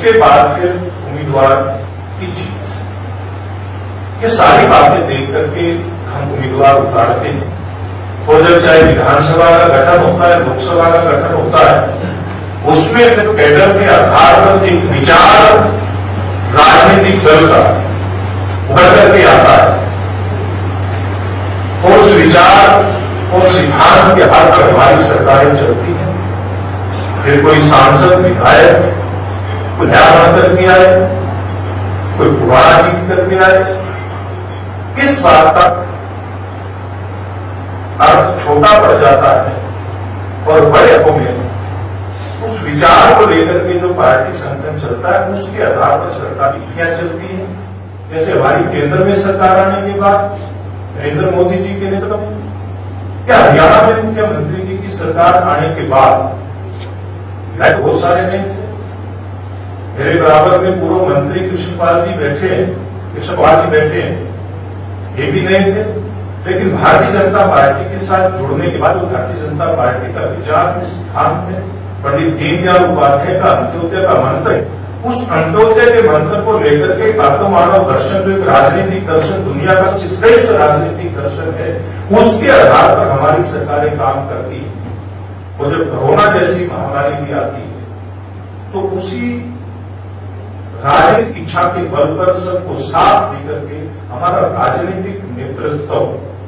उसके बाद फिर उम्मीदवार की जीत। ये सारी बातें देख करके हम उम्मीदवार उतारते हैं। और जब चाहे विधानसभा का गठन होता है, लोकसभा का गठन होता है, उसमें फिर कैडर के आधार पर एक विचार राजनीतिक दल का उभर करके आता है और उस विचार और सिद्धांत के आधार पर हमारी सरकारें चलती हैं। फिर कोई सांसद, विधायक कोई नया बन करके आए, कोई पुराना जीत करके आए, इस बात का अर्थ छोटा पड़ जाता है और बड़े अर्थों में उस विचार को लेकर के जो पार्टी संगठन चलता है उसके आधार पर सरकारी नीतियां चलती हैं। जैसे हमारी केंद्र में सरकार आने के बाद नरेंद्र मोदी जी के नेतृत्व में, क्या हरियाणा में मुख्यमंत्री जी की सरकार आने के बाद विधायक बहुत सारे नहीं थे। मेरे बराबर में पूर्व मंत्री कृष्णपाल जी बैठे हैं, कृष्णपाल जी बैठे हैं, ये भी नहीं थे। लेकिन भारतीय जनता पार्टी के साथ जुड़ने के बाद वो भारतीय जनता पार्टी का विचार, सिद्धांत है, पंडित दीनदयाल उपाध्याय का अंत्योदय का मंत्र है। उस अंत्योदय के मंत्र को लेकर के आत्ममानव दर्शन, जो एक राजनीतिक दर्शन, दुनिया का श्रेष्ठ राजनीतिक दर्शन है, उसके आधार पर हमारी सरकारें काम करती है। और जब कोरोना जैसी महामारी भी आती है तो उसी राजनीतिक इच्छा के बल पर सबको साथ लेकर के हमारा राजनीतिक नेतृत्व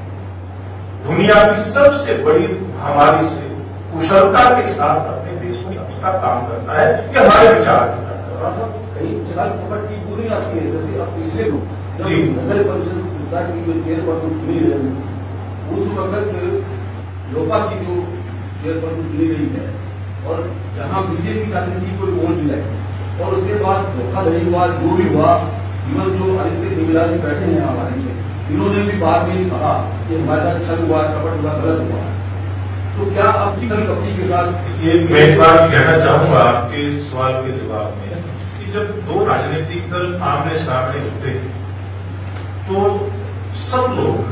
दुनिया की सबसे बड़ी महामारी से कुशलता के साथ अपने देश में अपना काम करता है। ये हमारे विचार की कई साल खबर की पूरी आती है। जैसे अब पिछले जब नगर परिषद की जो चेयरपर्सन चुनी गई, उस वक्त लोपा की जो चेयरपर्सन चुनी गई है और जहां बीजेपी का कोई वोट मिला और उसके बाद धोखाधड़ी हुआ, जो भी हुआ, इवन जो आदित्य निविला जी बैठे हैं हमारे में, इन्होंने भी बाद में कहा कि हमारे साथ छल हुआ, कपट हुआ, गलत हुआ। तो क्या अब छल कपटी के साथ ये मैं एक बात कहना चाहूंगा आपके सवाल के जवाब में कि जब दो राजनीतिक दल आमने सामने होते हैं तो सब लोग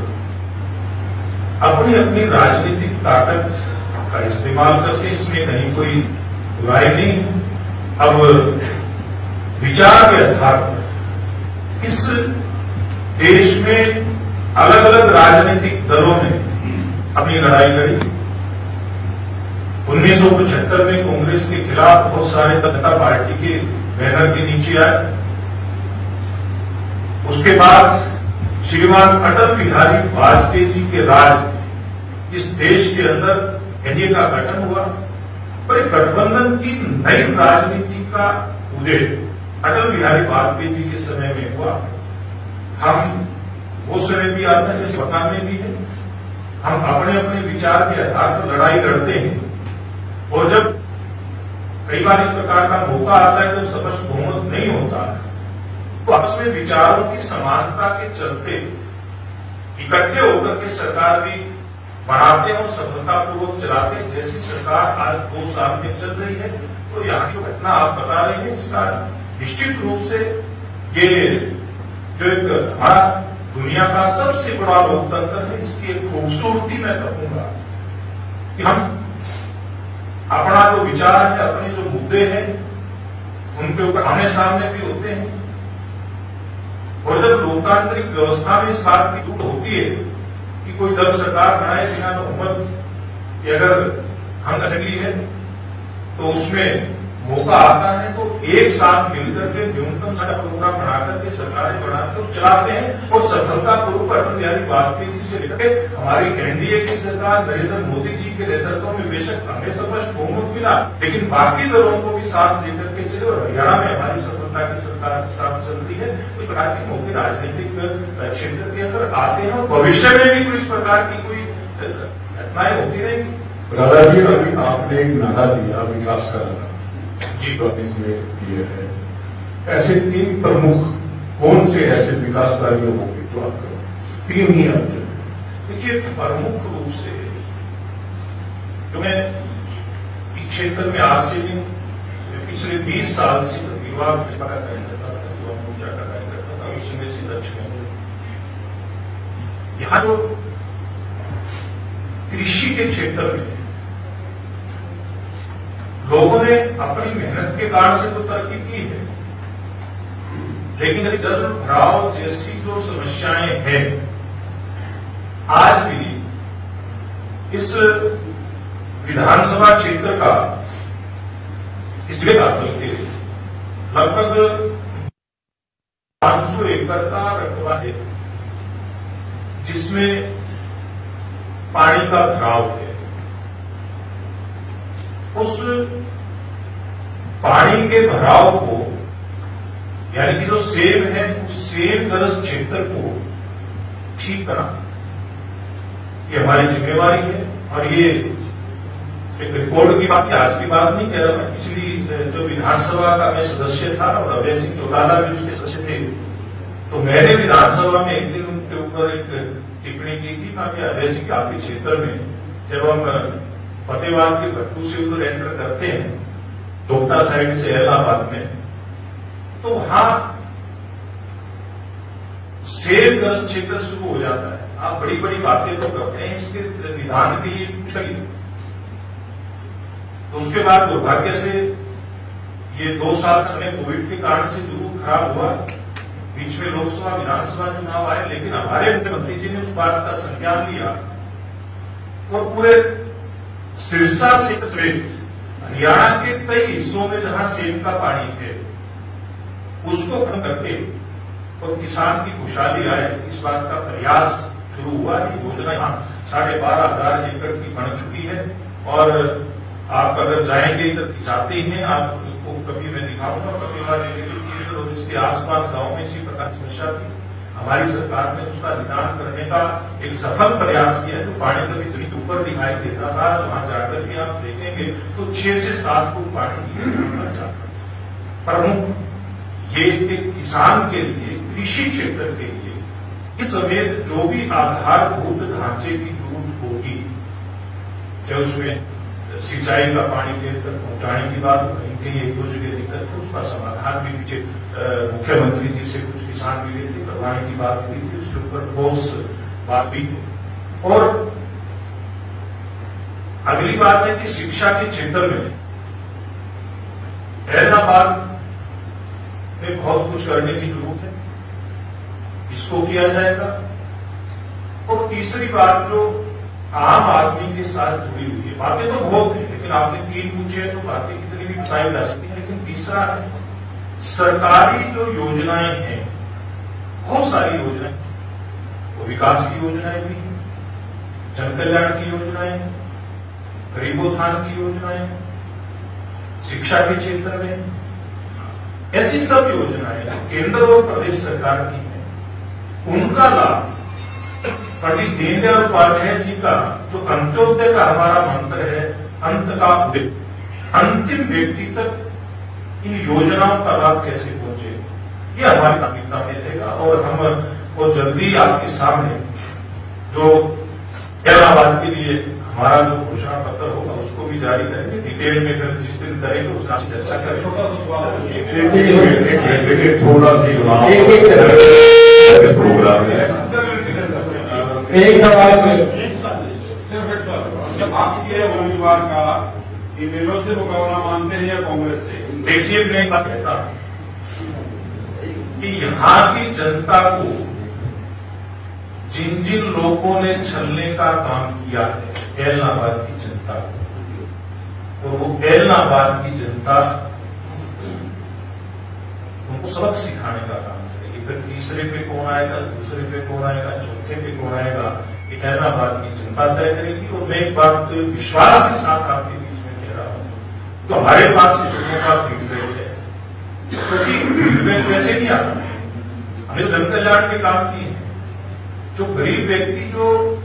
अपनी अपनी राजनीतिक ताकत का इस्तेमाल करके, इसमें कहीं कोई बुराई नहीं। अब विचार के आधार पर इस देश में अलग अलग राजनीतिक दलों ने अपनी लड़ाई लड़ी। 1975 में कांग्रेस के खिलाफ बहुत सारे जनता पार्टी के बैनर के नीचे आए। उसके बाद श्रीमान अटल बिहारी वाजपेयी जी के राज इस देश के अंदर एनडीए का गठन हुआ और एक गठबंधन की नई राजनीति का उदय अटल बिहारी वाजपेयी जी के समय में हुआ। हम वो समय भी आता है जैसे वर्तमान में भी है। हम अपने अपने विचार के आधार पर लड़ाई लड़ते हैं और जब कई बार इस प्रकार का मौका आता है जब स्पष्ट बहुमत नहीं होता तो आपस में विचारों की समानता के चलते इकट्ठे होकर के सरकार भी बढ़ाते हैं और सफलतापूर्वक चलाते हैं। जैसी सरकार आज 2 साल में चल रही है तो यहाँ की घटना आप बता रहे हैं, इसका निश्चित रूप से ये जो एक हमारा दुनिया का सबसे बड़ा लोकतंत्र है, इसकी एक खूबसूरती मैं कहूंगा कि हम अपना जो विचार है, अपने जो मुद्दे हैं, उनके ऊपर आमने सामने भी होते हैं। और जब लोकतांत्रिक व्यवस्था में इस बात की टूट होती है कि कोई दल सरकार बनाए बिना बहुमत की अगर हम असेंबली है तो उसमें मौका आता है तो एक साथ मिलकर के न्यूनतम सारा प्रोग्राम बनाकर के सरकारें बनाकर चलाते हैं और सफलतापूर्वक अटल बिहारी वाजपेयी जी से लेकर हमारी एनडीए की सरकार नरेंद्र मोदी जी के नेतृत्व में बेशक हमें स्पष्ट बहुमत मिला, लेकिन बाकी दलों को भी साथ लेकर के चले और हरियाणा में हमारी सफलता की सरकार के साथ चल रही है। उस प्रकार के मौके राजनीतिक क्षेत्र के अंदर आते हैं और भविष्य में भी कोई इस प्रकार की कोई घटनाएं होती रहेंगी। दादाजी, अभी आपने एक नारा दिया विकास का नारा जी, तो इसमें ये है, ऐसे 3 प्रमुख कौन से ऐसे विकास कार्य होंगे जो आप करो? 3 ही आप देखिए, प्रमुख रूप से जो मैं इस क्षेत्र में आज से भी पिछले 20 साल से युवा का कार्य करता था, युवा मोर्चा का कार्य करता था, उसमें से लक्ष्य में यहां जो कृषि के क्षेत्र में लोगों ने अपनी मेहनत के कारण से तो तरक्की की है, लेकिन जैसे जल भराव जैसी जो समस्याएं हैं आज भी इस विधानसभा क्षेत्र का इस जगह का बल्कि लगभग 500 एकड़ का रकबा है जिसमें पानी का भराव है। उस पानी के भराव को यानी कि जो सेम है उस सेम ग्रस्त क्षेत्र को ठीक करना ये हमारी जिम्मेवारी है। और ये एक रिपोर्ट की बात आज की बात नहीं कह रहा मैं, पिछली जो विधानसभा का मैं सदस्य था और अभय सिंह चौटाला भी उसके सदस्य थे, तो मैंने विधानसभा में एक दिन उनके ऊपर एक टिप्पणी की थी कि अभय सिंह आपके क्षेत्र में जब हम फतेहाबाद के भट्टू से उधर एंटर करते हैं डोक्टा साइड से इलाहाबाद में, तो वहां सेब ग्रस्त क्षेत्र शुरू हो जाता है। आप बड़ी बड़ी बातें तो करते हैं, इसके निदान के लिए कुछ करिए। तो उसके बाद दुर्भाग्य से ये 2 साल का समय कोविड के कारण से जरूर खराब हुआ, बीच में लोकसभा विधानसभा चुनाव आए, लेकिन हमारे मुख्यमंत्री जी ने उस बात का संज्ञान लिया और पूरे सिरसा से हरियाणा के कई हिस्सों में जहां सेब का पानी है उसको कम करके और किसान की खुशहाली आए इस बात का प्रयास शुरू हुआ। ये योजना यहां 12,500 एकड़ की बन चुकी है और आप अगर जाएंगे इधर जाते ही हैं, आपको कभी मैं दिखाऊंगा फतेहाबाद क्षेत्र और इसके आसपास गांव में इसी प्रकार की समस्या थी। हमारी सरकार ने उसका निदान करने का एक सफल प्रयास किया। जो पानी कभी जमीन के ऊपर दिखाई देता था, वहां जाकर के आप देखेंगे तो 6 से 7 फुट पानी नीचे जाता है। प्रमुख ये एक किसान के लिए, कृषि क्षेत्र के लिए इस समेत जो भी आधारभूत ढांचे की जरूरत होगी, चाहे उसमें सिंचाई का पानी देर तक पहुंचाने की बात, कहीं एक 2 जगह दिक्कत है उसका समाधान भी पीछे मुख्यमंत्री जी से कुछ किसान भी लेते करवाने की बात हुई थी, उसके ऊपर ठोस बात भी। और अगली बात है कि शिक्षा के क्षेत्र में इलाहाबाद में बहुत कुछ करने की जरूरत है, इसको किया जाएगा। और तीसरी बात जो आम आदमी के साथ जुड़ी हुई है, बातें तो बहुत हैं लेकिन आपने 3 पूछे तो बातें कितनी भी बताई जा सकती है, लेकिन तीसरा है सरकारी जो योजनाएं हैं, बहुत सारी योजनाएं, वो विकास की योजनाएं भी हैं, जन कल्याण की योजनाएं, गरीबोत्थान की योजनाएं, शिक्षा के क्षेत्र में, ऐसी सब योजनाएं केंद्र और प्रदेश सरकार की हैं, उनका लाभ पंडित दीनदयाल उपाध्याय जी का जो अंत्योदय का हमारा मंत्र है, अंत का उदय, अंतिम व्यक्ति तक इन योजनाओं का लाभ कैसे पहुंचे, ये हमारी प्राथमिकता में रहेगा। और हम वो जल्दी आपके सामने जो इलाहाबाद के लिए हमारा जो घोषणा पत्र होगा उसको भी जारी करेंगे, डिटेल में फिर जिस दिन करेंगे उस दिन चर्चा करेंगे। प्रोग्राम है एक सवाल जब आप किए उम्मीदवार का ईमेलों से मुकाबला मानते हैं या कांग्रेस से? देखिए मैं एक बात कहता हूं कि यहां की जनता को जिन जिन लोगों ने छलने का काम किया है इलाहाबाद की जनता को, और वो इलाहाबाद की जनता उनको सबक सिखाने का काम करेगी। फिर तीसरे पे कौन आएगा, दूसरे पे कौन आएगा, चौथे पे कौन आएगा, ये इलाहाबाद की जनता तय करेगी। और मैं एक बात विश्वास के साथ आपके बीच में कह रहा हूं, तो हमारे पास लोगों का फीडबैक है, क्योंकि फीडबैक वैसे नहीं आता, हमने जन कल्याण के काम किए हैं। जो गरीब व्यक्ति जो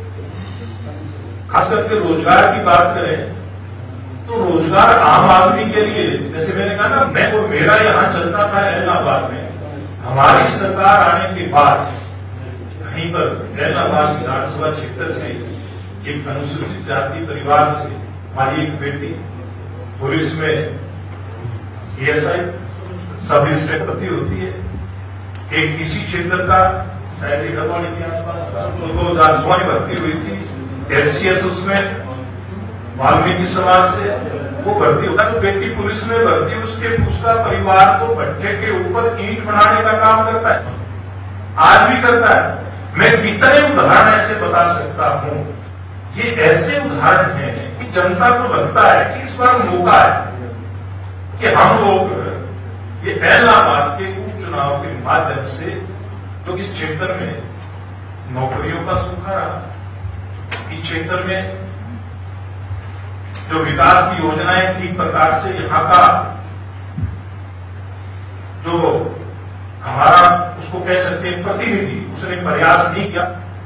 खास करके रोजगार की बात करें तो रोजगार आम आदमी के लिए, जैसे मैंने कहा ना, मैं और मेरा यहां चलता था इलाहाबाद में, हमारी सरकार आने के बाद कहीं पर इलाहाबाद विधानसभा क्षेत्र से एक अनुसूचित जाति परिवार से हमारी एक बेटी पुलिस में एएसआई सब इंस्पेक्टर होती है, एक किसी क्षेत्र का शायद डबवाड़ी के आसपास उनको राजस्वानी भर्ती हुई थी, एचसीएस उसमें वाल्मीकि समाज से, वो भर्ती होता है, तो बेटी पुलिस में भर्ती, उसका परिवार तो भट्टे के ऊपर ईंट बनाने का काम करता है, आज भी करता है। मैं कितने उदाहरण ऐसे बता सकता हूं। ये ऐसे उदाहरण हैं कि जनता को लगता है कि इस बार मौका है कि हम लोग ये इलाहाबाद के उपचुनाव के माध्यम से जो इस क्षेत्र में नौकरियों का सूखा रहा, इस क्षेत्र में जो विकास की योजनाएं ठीक प्रकार से यहां का जो हमारा उसको कह सकते हैं प्रतिनिधि, उसने प्रयास नहीं किया,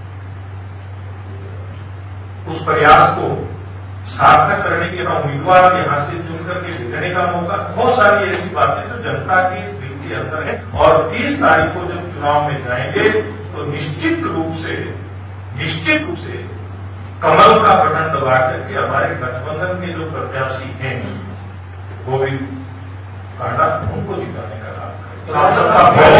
उस प्रयास को सार्थक करने के लिए उम्मीदवार यहां से चुनकर के भेजने का मौका, बहुत सारी ऐसी बातें जो जनता के दिल के अंदर है। और 30 तारीख को जब चुनाव में जाएंगे तो निश्चित रूप से कमल का बटन दबा करके हमारे गठबंधन के जो प्रत्याशी हैं वो भी कांडा उनको जिताने का काम करें। तो आप सबका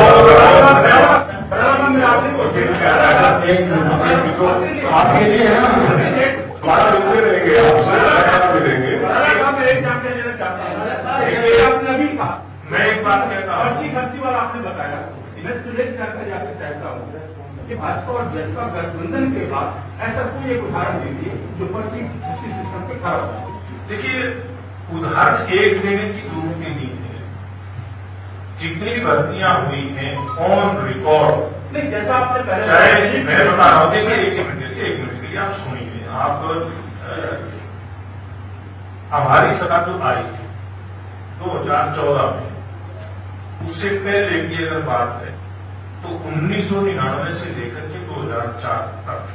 आपके लिए है ना, बात सुनते रहेंगे, मैं एक बात कहता हूँ, खर्ची वाला आपने बताया, मैं स्टूडेंट जानकारी आपसे चाहता हूँ कि भाजपा और जनता गठबंधन के बाद ऐसा कोई एक उदाहरण दीजिए जो पर्ची सिस्टम पे खड़ा हो। देखिए, उदाहरण एक देने की जरूरत नहीं है। जितनी भर्तियां हुई हैं ऑन रिकॉर्ड, नहीं जैसा आपने पहले, चाहे मैं बता रहा हूं, देखिए एक मिनट के लिए आप सुनिए। आप हमारी सरकार जो आई 2014 में, उससे पहले की अगर बात है तो 1999 से लेकर के 2004 तक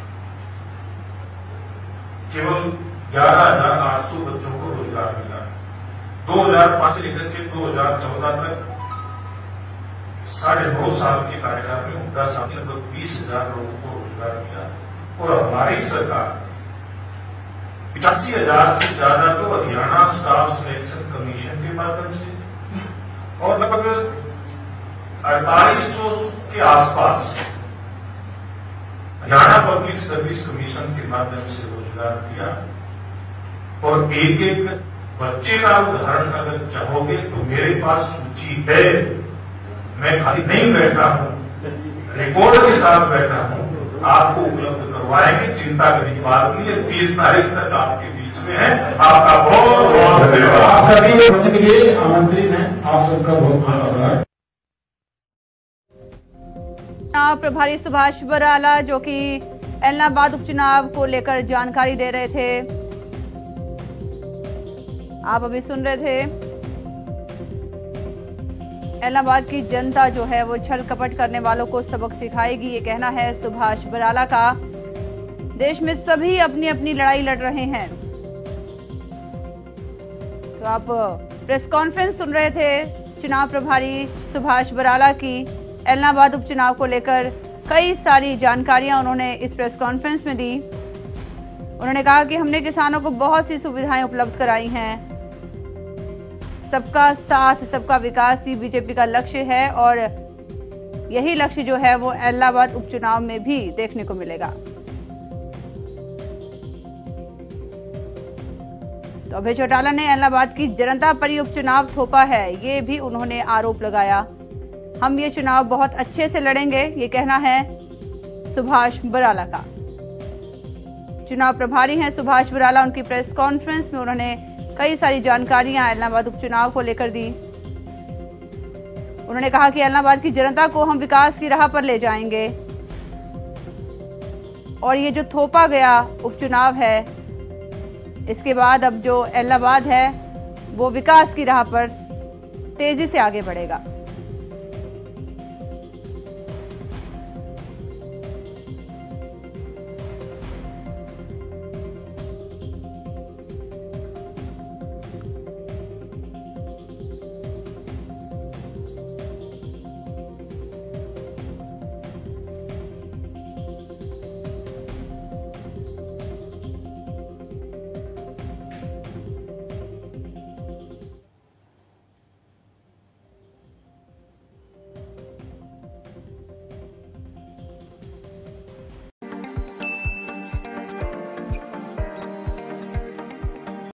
केवल 11,800 बच्चों को रोजगार मिला। 2005 से लेकर के 2014 तक 9.5 साल के कार्यकाल में 10 साल लगभग 20,000 लोगों को रोजगार मिला। और हमारी सरकार 85,000 से ज्यादा तो हरियाणा स्टाफ सिलेक्शन कमीशन के माध्यम से और लगभग 4800 के आसपास हरियाणा पब्लिक सर्विस कमीशन के माध्यम से रोजगार दिया। और एक एक बच्चे का उदाहरण अगर चाहोगे तो मेरे पास सूची है, मैं खाली नहीं बैठा हूं, रिकॉर्ड के साथ बैठा हूं, आपको उपलब्ध करवाएंगे, चिंता करने की बात नहीं है। 30 तारीख तक आपके बीच में है। आपका बहुत बहुत धन्यवाद। आप सभी के लिए आमंत्रित हैं, आप सबका बहुत बहुत आभार। चुनाव प्रभारी सुभाष बराला जो कि इलाहाबाद उपचुनाव को लेकर जानकारी दे रहे थे, आप अभी सुन रहे थे। इलाहाबाद की जनता जो है वो छल कपट करने वालों को सबक सिखाएगी, ये कहना है सुभाष बराला का। देश में सभी अपनी अपनी लड़ाई लड़ रहे हैं। तो आप प्रेस कॉन्फ्रेंस सुन रहे थे चुनाव प्रभारी सुभाष बराला की। इलाहाबाद उपचुनाव को लेकर कई सारी जानकारियां उन्होंने इस प्रेस कॉन्फ्रेंस में दी। उन्होंने कहा कि हमने किसानों को बहुत सी सुविधाएं उपलब्ध कराई हैं। सबका साथ सबका विकास ही बीजेपी का लक्ष्य है और यही लक्ष्य जो है वो इलाहाबाद उपचुनाव में भी देखने को मिलेगा। तो अभय चौटाला ने इलाहाबाद की जनता पर उपचुनाव थोपा है, ये भी उन्होंने आरोप लगाया। हम ये चुनाव बहुत अच्छे से लड़ेंगे, ये कहना है सुभाष बराला का। चुनाव प्रभारी हैं सुभाष बराला। उनकी प्रेस कॉन्फ्रेंस में उन्होंने कई सारी जानकारियां इलाहाबाद उपचुनाव को लेकर दी। उन्होंने कहा कि इलाहाबाद की जनता को हम विकास की राह पर ले जाएंगे और ये जो थोपा गया उपचुनाव है, इसके बाद अब जो इलाहाबाद है वो विकास की राह पर तेजी से आगे बढ़ेगा।